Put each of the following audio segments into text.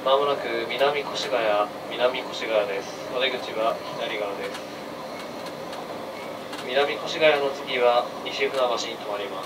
まもなく南越谷です。お出口は左側です。南越谷の次は西船橋に停まります。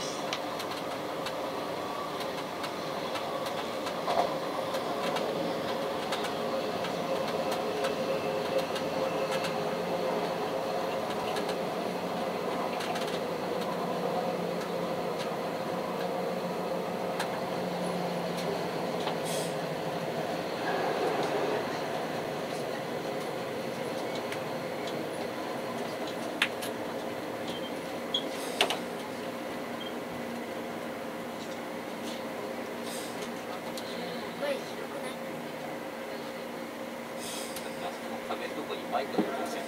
壁のとこにマイクを置いてますよ。